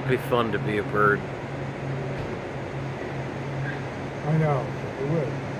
It'd be fun to be a bird. I know, it would.